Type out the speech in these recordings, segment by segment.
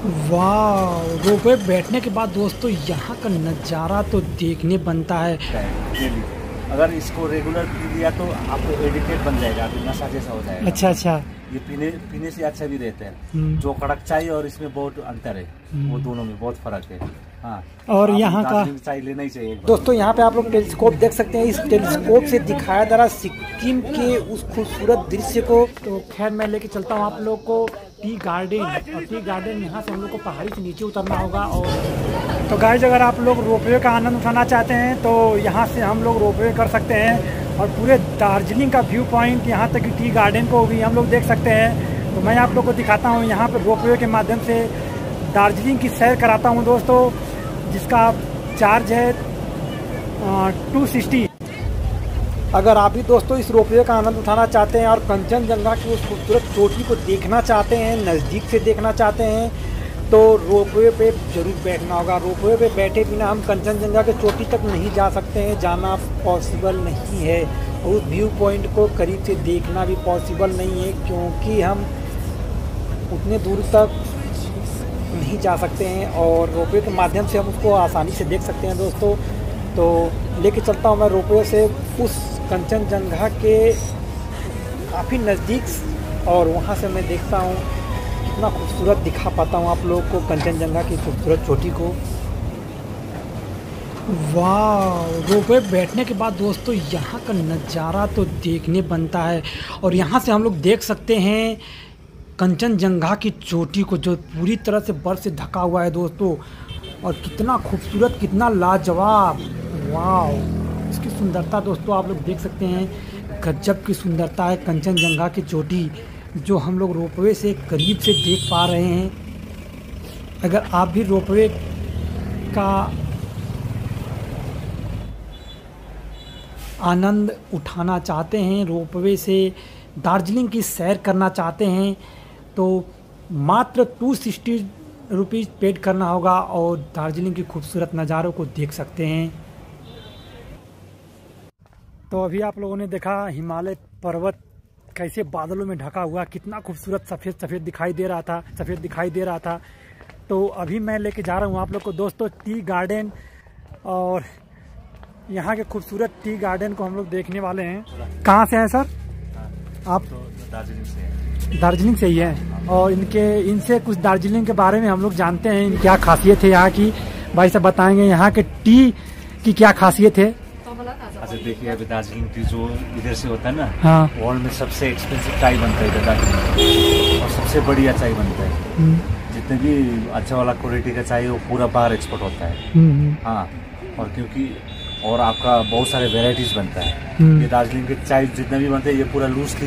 वाह, रोपवे बैठने के बाद दोस्तों यहाँ का नज़ारा तो देखने बनता है। डेली अगर इसको रेगुलर पी लिया तो आपको एडिक्टेड बन जाएगा, अभी नशा जैसा हो जाएगा। अच्छा अच्छा। ये पीने से अच्छा भी रहते हैं। जो कड़क चाय और इसमें बहुत अंतर है, वो दोनों में बहुत फर्क है। हाँ, और यहाँ का चाय लेना ही चाहिए दोस्तों। यहाँ पे आप लोग टेलीस्कोप देख सकते हैं। इस टेलीस्कोप से दिखाया जा रहा सिक्किम के उस खूबसूरत दृश्य को। तो खैर मैं लेके चलता हूँ आप लोग को टी गार्डन। और टी गार्डन यहाँ से हम लोग को पहाड़ी से नीचे उतरना होगा। और तो गाइस, अगर आप लोग रोपवे का आनंद उठाना चाहते हैं तो यहाँ से हम लोग रोपवे कर सकते हैं। और पूरे दार्जिलिंग का व्यू पॉइंट यहाँ तक टी गार्डन को भी हम लोग देख सकते हैं। तो मैं आप लोग को दिखाता हूँ यहाँ पर रोपवे के माध्यम से दार्जिलिंग की सैर कराता हूँ दोस्तों, जिसका चार्ज है 260। अगर आप भी दोस्तों इस रोपवे का आनंद उठाना चाहते हैं और कंचनजंगा की उस खूबसूरत चोटी को देखना चाहते हैं, नज़दीक से देखना चाहते हैं, तो रोपवे पे ज़रूर बैठना होगा। रोपवे पे बैठे बिना हम कंचनजंगा के चोटी तक नहीं जा सकते हैं, जाना पॉसिबल नहीं है। और उस व्यू पॉइंट को करीब से देखना भी पॉसिबल नहीं है, क्योंकि हम उतने दूर तक नहीं जा सकते हैं। और रोपवे के माध्यम से हम उसको आसानी से देख सकते हैं दोस्तों। तो लेके चलता हूँ मैं रोपवे से उस कंचनजंगा के काफ़ी नज़दीक, और वहाँ से मैं देखता हूँ कितना खूबसूरत दिखा पाता हूँ आप लोगों को कंचनजंगा की खूबसूरत चोटी को। वाह, रोपवे बैठने के बाद दोस्तों यहाँ का नज़ारा तो देखने बनता है। और यहाँ से हम लोग देख सकते हैं कंचनजंगा की चोटी को, जो पूरी तरह से बर्फ से ढका हुआ है दोस्तों। और कितना खूबसूरत, कितना लाजवाब। वाह, इसकी सुंदरता दोस्तों आप लोग देख सकते हैं। गजब की सुंदरता है कंचनजंगा की चोटी, जो हम लोग रोपवे से करीब से देख पा रहे हैं। अगर आप भी रोपवे का आनंद उठाना चाहते हैं, रोपवे से दार्जिलिंग की सैर करना चाहते हैं, तो मात्र 260 रुपीज़ पेड करना होगा और दार्जिलिंग की खूबसूरत नज़ारों को देख सकते हैं। तो अभी आप लोगों ने देखा हिमालय पर्वत कैसे बादलों में ढका हुआ, कितना खूबसूरत सफ़ेद सफ़ेद दिखाई दे रहा था। तो अभी मैं लेके जा रहा हूँ आप लोग को दोस्तों टी गार्डन, और यहाँ के खूबसूरत टी गार्डन को हम लोग देखने वाले हैं। कहाँ से हैं सर आप? तो दार्जिलिंग से ही है। और इनसे कुछ दार्जिलिंग के बारे में हम लोग जानते हैं, क्या खासियत है यहाँ की। भाई साहब बताएंगे यहाँ के टी की क्या खासियत है। अच्छा देखिए, अभी दार्जिलिंग टी जो इधर से होता है ना, हाँ, वर्ल्ड में सबसे एक्सपेंसिव चाय बनता है इधर दार्जिलिंग, और सबसे बढ़िया चाय बनता है। जितने भी अच्छा वाला क्वालिटी का चाय वो पूरा बाहर एक्सपोर्ट होता है। हाँ, और क्योंकि और आपका बहुत सारे वेराइटीज बनता है। ये दार्जिलिंग के चाय जितना भी बनते हैं ये पूरा लूजली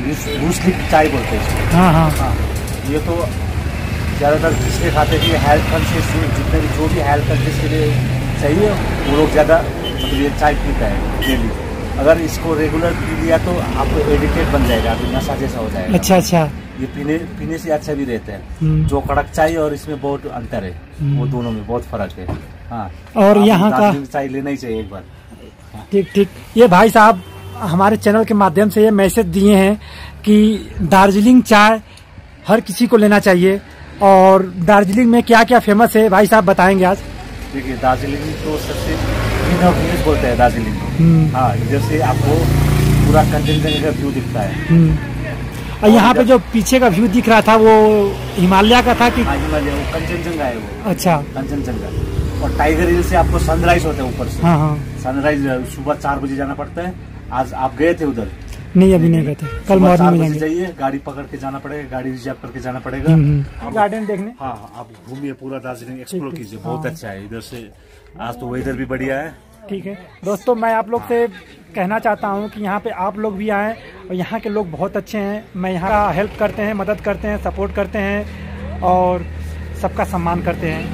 चाय बोलते हैं। हाँ, ये तो ज़्यादातर इसलिए खाते हैं कि हेल्थ कॉन्शियस जितने भी जो भी हेल्थ कॉन्शियस के लिए चाहिए वो लोग ज़्यादा मतलब ये चाय पीता है डेली। अगर इसको रेगुलर पी लिया तो आपको एडिक्टेड बन जाएगा, अभी नशा जैसा हो जाएगा। अच्छा अच्छा। ये पीने से अच्छा भी रहते हैं। जो कड़क चाय और इसमें बहुत अंतर है, वो दोनों में बहुत फर्क है। हाँ, और यहाँ का चाय लेना ही चाहिए एक बार। ठीक। ये भाई साहब हमारे चैनल के माध्यम से ये मैसेज दिए हैं कि दार्जिलिंग चाय हर किसी को लेना चाहिए। और दार्जिलिंग में क्या क्या फेमस है भाई साहब बताएंगे आज? देखिए, दार्जिलिंग तो सबसे क्वीन ऑफ हिल्स बोलते हैं दार्जिलिंग को। हाँ, इधर से आपको पूरा कंचनजंगा का व्यू दिखता है। और यहाँ पे जो पीछे का व्यू दिख रहा था वो हिमालय का था कि? हाँ, हिमालय, वो कंचनजंगा है वो। अच्छा, कंचनजंगा। और टाइगर हिल से आपको सनराइज होता है ऊपर से। हाँ। सनराइज सुबह 4 बजे जाना पड़ता है। आज आप गए थे उधर? नहीं, अभी नहीं गए थे, कल मॉर्निंग में जाइए। गाड़ी पकड़ के जाना पड़ेगा, गाड़ी रिजर्व करके जाना पड़ेगा गार्डन देखने। हाँ, आप घूमिए, पूरा दार्जिलिंग एक्सप्लोर कीजिए, बहुत अच्छा है इधर से। आज तो वेदर भी बढ़िया है। ठीक है दोस्तों, मैं आप लोग से कहना चाहता हूँ कि यहाँ पे आप लोग भी आएँ, और यहाँ के लोग बहुत अच्छे हैं। मैं यहाँ का हेल्प करते हैं, मदद करते हैं, सपोर्ट करते हैं और सबका सम्मान करते हैं।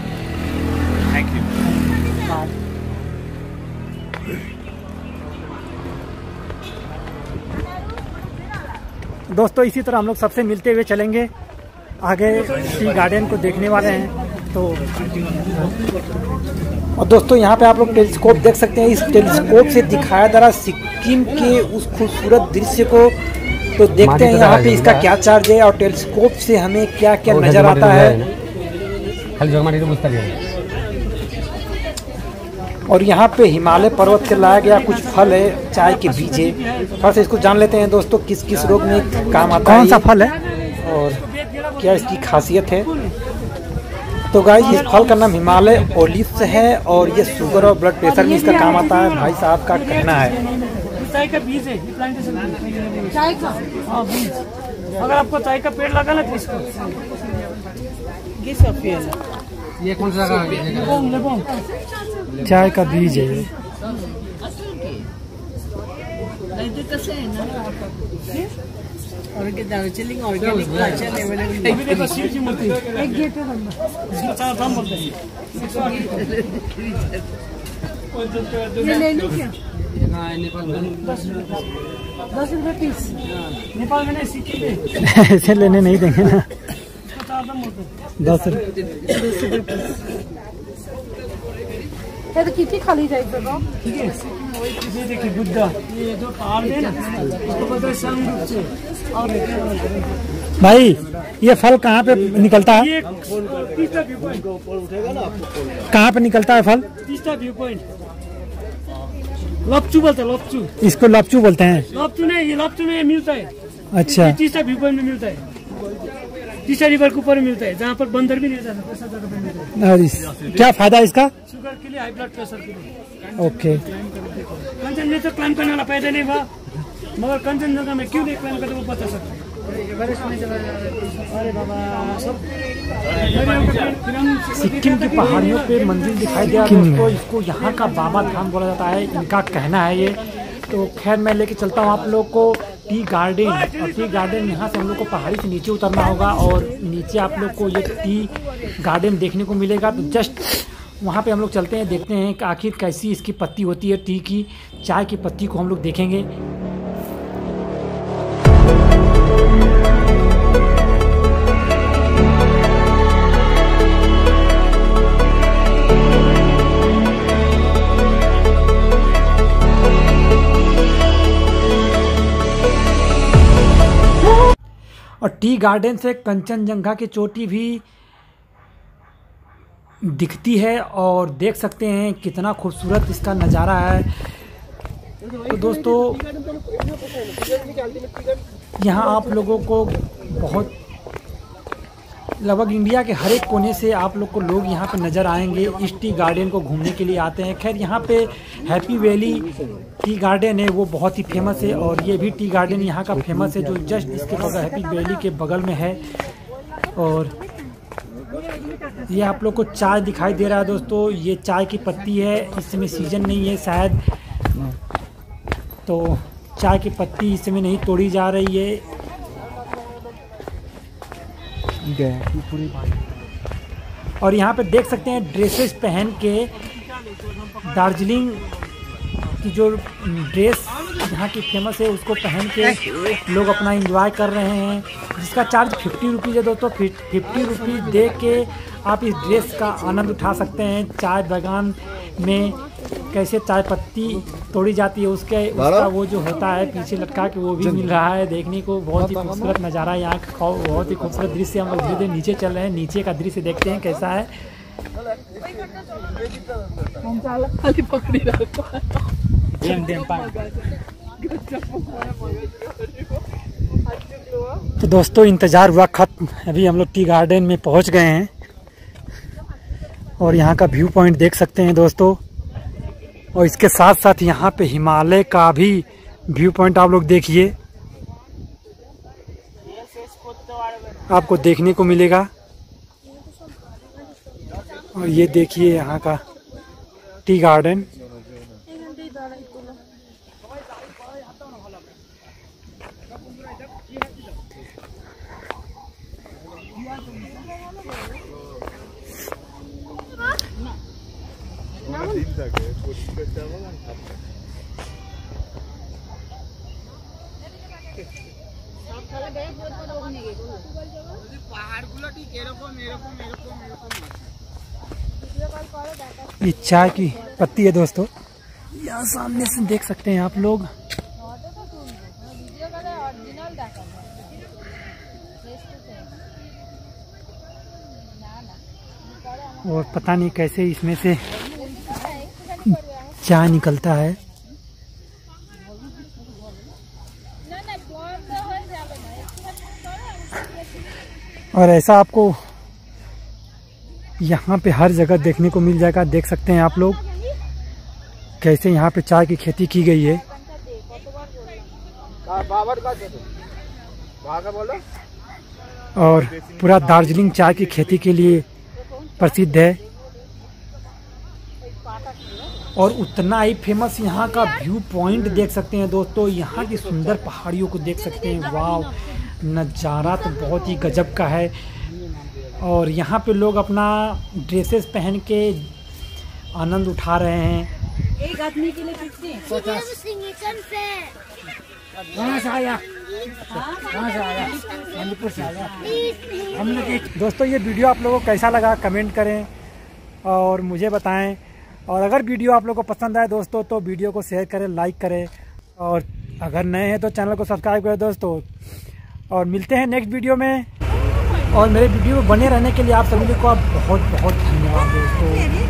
Thank you. दोस्तों इसी तरह हम लोग सबसे मिलते हुए चलेंगे, आगे टी गार्डन को देखने वाले हैं। तो और दोस्तों यहाँ पे आप लोग टेलीस्कोप देख सकते हैं। इस टेलीस्कोप से दिखाया जा रहा सिक्किम के उस खूबसूरत दृश्य को। तो देखते हैं यहाँ पे इसका क्या चार्ज है और टेलीस्कोप से हमें क्या क्या नज़र आता है। और यहाँ पे हिमालय पर्वत से लाया गया कुछ फल है, चाय के बीज है। फल से इसको जान लेते हैं दोस्तों किस किस रोग में काम आता है, कौन सा फल है और क्या इसकी खासियत है। तो गाइस इस फल का नाम हिमालय ओलिव्स है और ये शुगर और ब्लड प्रेशर में इसका काम आता है, भाई साहब का कहना है। चाय का बीज है, चाय का बीज। अगर आपको चाय का पेड़ लगाना तो इसको ये कौन सा चाय का बीज है। ये ले लो क्या? 10 रुपए पीस। नेपाल में नहीं, सिक्किम में ऐसे लेने नहीं देंगे ना। 10 रुपए तो कितनी खाली जाएगा? ठीक है, ये देखिए बुद्धा, ये जो पहाड़ है ना, इसको बोलते हैं संगरूप से। और भाई ये फल कहाँ पे निकलता है? ये तीसरा व्यू पॉइंट कहाँ पे निकलता है फल? तीसरा व्यू पॉइंट लपचू बोलते हैं, लपचू। इसको लपचू बोलते हैं? लपचू नहीं, ये लपचू में मिलता है। अच्छा, तीसरा व्यू पॉइंट में मिलता है, तीसरा रिवर के ऊपर मिलता है, जहाँ पर बंदर भी नहीं जाता, ऐसा जगह पे मिलता है। और क्या फायदा इसका? शुगर के लिए, हाई ब्लड प्रेशर के लिए। ओके। कंचनजंगा क्लाइम करने वाला पैदा नहीं हुआ, मगर कंचनजंगा में क्यों नहीं क्लाइम करते वो बता सकते हैं। अरे बाबा, सब सिक्किम की पहाड़ियों पे मंदिर दिखाई दिया दोस्तों, इसको यहाँ का बाबा धाम बोला जाता है, इनका कहना है ये। तो खैर मैं लेके चलता हूँ आप लोग को टी गार्डन, और टी गार्डन यहाँ से हम लोग को पहाड़ी से नीचे उतरना होगा और नीचे आप लोग को ये टी गार्डन देखने को मिलेगा। तो जस्ट वहाँ पे हम लोग चलते हैं, देखते हैं कि आखिर कैसी इसकी पत्ती होती है टी की। चाय की पत्ती को हम लोग देखेंगे। और टी गार्डन से कंचनजंगा की चोटी भी दिखती है और देख सकते हैं कितना खूबसूरत इसका नज़ारा है। तो दोस्तों यहाँ आप लोगों को बहुत लगभग इंडिया के हर एक कोने से आप लोग को लोग यहाँ पे नज़र आएंगे, इस टी गार्डन को घूमने के लिए आते हैं। खैर यहाँ पे हैप्पी वैली टी गार्डन है वो बहुत ही फेमस है और ये भी टी गार्डन यहाँ का फेमस है जो जस्ट इसके बगल हैप्पी वैली के बगल में है। और ये आप लोग को चाय दिखाई दे रहा है दोस्तों, ये चाय की पत्ती है, इस समय सीजन नहीं है शायद, तो चाय की पत्ती इस समय नहीं तोड़ी जा रही है। और यहाँ पे देख सकते हैं ड्रेसेस पहन के दार्जिलिंग की जो ड्रेस यहाँ की फेमस है उसको पहन के लोग अपना एंजॉय कर रहे हैं, जिसका चार्ज 50 रुपीज़ है दोस्तों। 50 रुपीज़ दे के आप इस ड्रेस का आनंद उठा सकते हैं। चाय बागान में कैसे चाय पत्ती तोड़ी जाती है उसका वो जो होता है पीछे लटका के वो भी मिल रहा है देखने को। बहुत ही खूबसूरत नज़ारा है यहाँ का, बहुत ही खूबसूरत दृश्य। हम लोग धीरे धीरे नीचे चल रहे हैं, नीचे का दृश्य देखते हैं कैसा है। तो दोस्तों इंतज़ार हुआ खत्म, अभी हम लोग टी गार्डन में पहुँच गए हैं और यहाँ का व्यू पॉइंट देख सकते हैं दोस्तों। और इसके साथ साथ यहाँ पे हिमालय का भी व्यू पॉइंट आप लोग देखिए, आपको देखने को मिलेगा। और ये देखिए यहाँ का टी गार्डन। ये चाय की पत्ती है दोस्तों, यहाँ सामने से देख सकते हैं आप लोग। और पता नहीं कैसे इसमें से चाय निकलता है। और ऐसा आपको यहाँ पे हर जगह देखने को मिल जाएगा। देख सकते हैं आप लोग कैसे यहाँ पे चाय की खेती की गई है। और पूरा दार्जिलिंग चाय की खेती के लिए प्रसिद्ध है। और उतना ही फेमस यहाँ का व्यू पॉइंट देख सकते हैं दोस्तों। यहाँ की सुंदर पहाड़ियों को देख सकते हैं। वाह, नज़ारा तो बहुत ही गजब का है। और यहाँ पे लोग अपना ड्रेसेस पहन के आनंद उठा रहे हैं। एक आदमी के लिए 50। कहाँ से आया? कहाँ से आया? मणिपुर से आया। हम लोग दोस्तों ये वीडियो आप लोगों को कैसा लगा कमेंट करें और मुझे बताएं। और अगर वीडियो आप लोगों को पसंद आए दोस्तों तो वीडियो को शेयर करें, लाइक करें। और अगर नए हैं तो चैनल को सब्सक्राइब करें दोस्तों। और मिलते हैं नेक्स्ट वीडियो में। और मेरे वीडियो में बने रहने के लिए आप सभी को बहुत बहुत धन्यवाद दोस्तों।